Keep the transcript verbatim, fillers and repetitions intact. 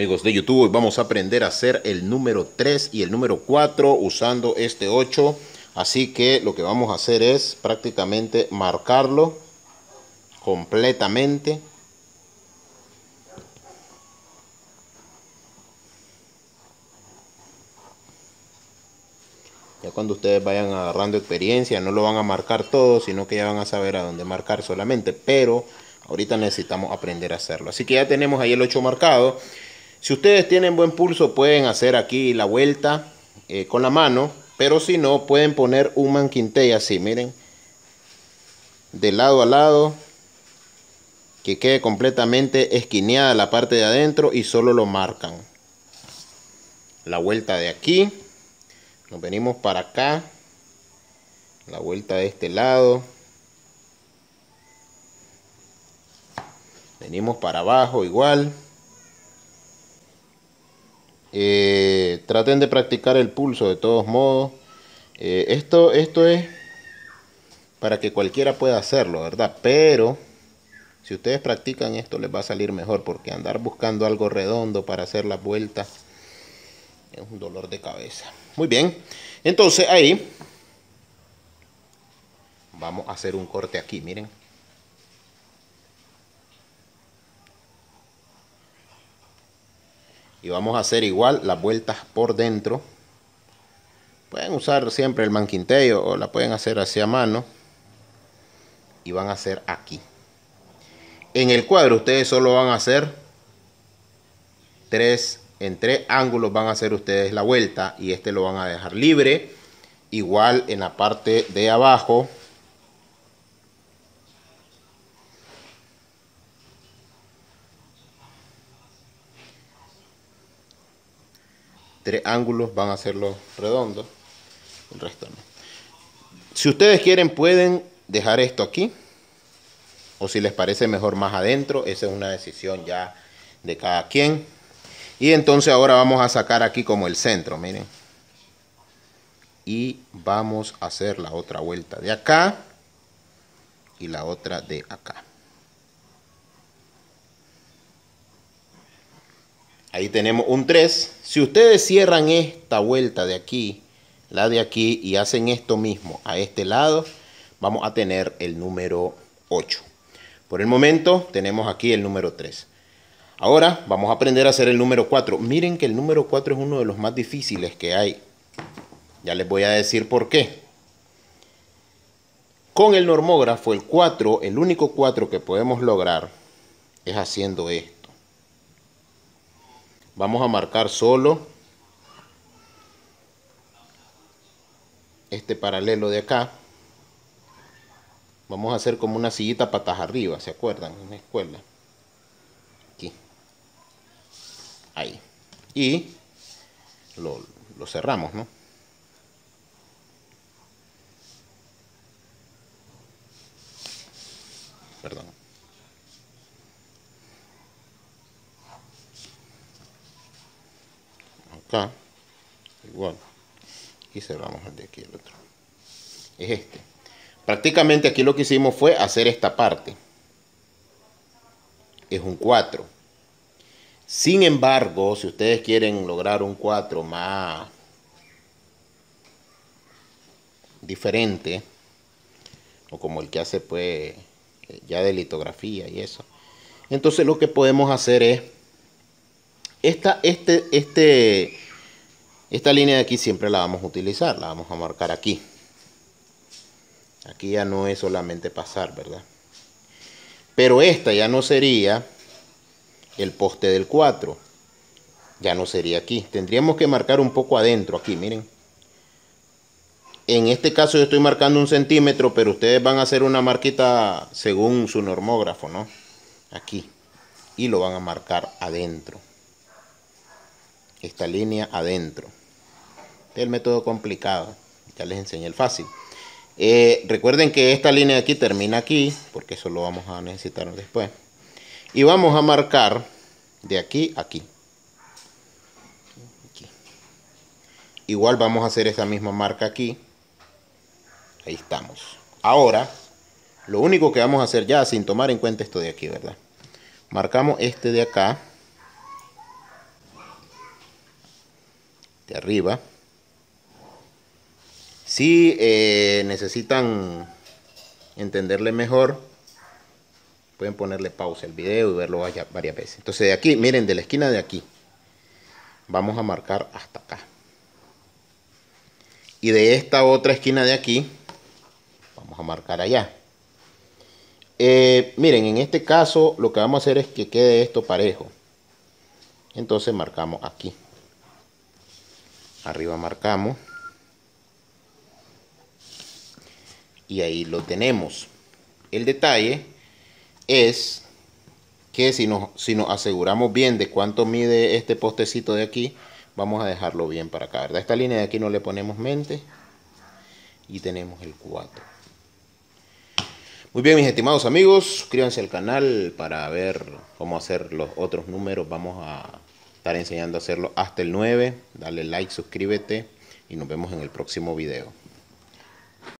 Amigos de YouTube, hoy vamos a aprender a hacer el número tres y el número cuatro usando este ocho. Así que lo que vamos a hacer es prácticamente marcarlo completamente. Ya cuando ustedes vayan agarrando experiencia, no lo van a marcar todo, sino que ya van a saber a dónde marcar solamente. Pero ahorita necesitamos aprender a hacerlo. Así que ya tenemos ahí el ocho marcado. Si ustedes tienen buen pulso, pueden hacer aquí la vuelta eh, con la mano. Pero si no, pueden poner un manquintey así, miren. De lado a lado. Que quede completamente esquineada la parte de adentro y solo lo marcan. La vuelta de aquí. Nos venimos para acá. La vuelta de este lado. Venimos para abajo igual. Eh, traten de practicar el pulso de todos modos. Eh, esto, esto es para que cualquiera pueda hacerlo, ¿verdad? Pero si ustedes practican esto les va a salir mejor, porque andar buscando algo redondo para hacer las vueltas es un dolor de cabeza. Muy bien, entonces ahí vamos a hacer un corte aquí, miren. Y vamos a hacer igual las vueltas por dentro. Pueden usar siempre el manquinteo o la pueden hacer hacia mano. Y van a hacer aquí. En el cuadro ustedes solo van a hacer tres, en tres ángulos van a hacer ustedes la vuelta. Y este lo van a dejar libre. Igual en la parte de abajo. Tres ángulos van a hacerlo redondos. El resto no. Si ustedes quieren pueden dejar esto aquí. O si les parece mejor más adentro. Esa es una decisión ya de cada quien. Y entonces ahora vamos a sacar aquí como el centro. Miren. Y vamos a hacer la otra vuelta de acá. Y la otra de acá. Ahí tenemos un tres. Si ustedes cierran esta vuelta de aquí, la de aquí, y hacen esto mismo a este lado, vamos a tener el número ocho. Por el momento tenemos aquí el número tres. Ahora vamos a aprender a hacer el número cuatro. Miren que el número cuatro es uno de los más difíciles que hay. Ya les voy a decir por qué. Con el normógrafo, el cuatro, el único cuatro que podemos lograr es haciendo esto. Vamos a marcar solo este paralelo de acá. Vamos a hacer como una sillita patas arriba, ¿se acuerdan? En la escuela. Aquí. Ahí. Y lo, lo cerramos, ¿no? Perdón. Acá. Igual. Y cerramos el de aquí, el otro. Es este. Prácticamente aquí lo que hicimos fue hacer esta parte. Es un cuatro. Sin embargo, si ustedes quieren lograr un cuatro más diferente, o como el que hace pues ya de litografía y eso, entonces lo que podemos hacer es esta, este, este, esta línea de aquí siempre la vamos a utilizar, la vamos a marcar aquí. Aquí ya no es solamente pasar, ¿verdad? Pero esta ya no sería el poste del cuatro. Ya no sería aquí. Tendríamos que marcar un poco adentro aquí, miren. En este caso yo estoy marcando un centímetro, pero ustedes van a hacer una marquita según su normógrafo, ¿no? Aquí. Y lo van a marcar adentro. Esta línea adentro. Este es el método complicado. Ya les enseñé el fácil. Eh, recuerden que esta línea de aquí termina aquí, porque eso lo vamos a necesitar después. Y vamos a marcar de aquí a aquí. Aquí. Igual vamos a hacer esa misma marca aquí. Ahí estamos. Ahora, lo único que vamos a hacer ya, sin tomar en cuenta esto de aquí, ¿verdad? Marcamos este de acá. de arriba. Si eh, necesitan entenderle mejor, pueden ponerle pausa al video y verlo varias veces. Entonces de aquí, miren, de la esquina de aquí, vamos a marcar hasta acá. Y de esta otra esquina de aquí, vamos a marcar allá. Eh, miren, en este caso lo que vamos a hacer es que quede esto parejo. Entonces marcamos aquí. Arriba marcamos. Y ahí lo tenemos. El detalle es que si nos, si nos aseguramos bien de cuánto mide este postecito de aquí, vamos a dejarlo bien para acá, ¿verdad? Esta línea de aquí no le ponemos mente y tenemos el cuatro. Muy bien, mis estimados amigos, suscríbanse al canal para ver cómo hacer los otros números. Vamos a estar enseñando a hacerlo hasta el nueve. Dale like, suscríbete y nos vemos en el próximo video.